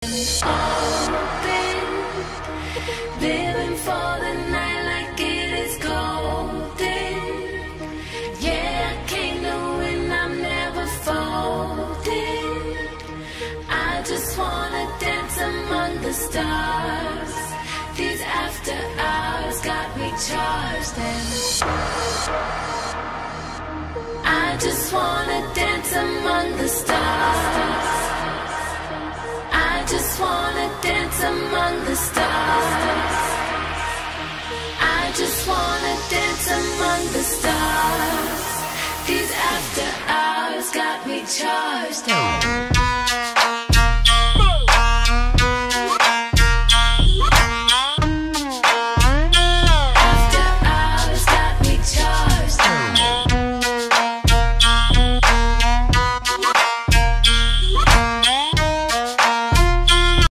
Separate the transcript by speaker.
Speaker 1: Open, living for the night like it is golden. Yeah, I came to win, I'm never folding. I just wanna dance among the stars. These after hours got me charged, and I just wanna dance among the stars. I just wanna dance among the stars. I just wanna dance among the stars. These after hours got me charged.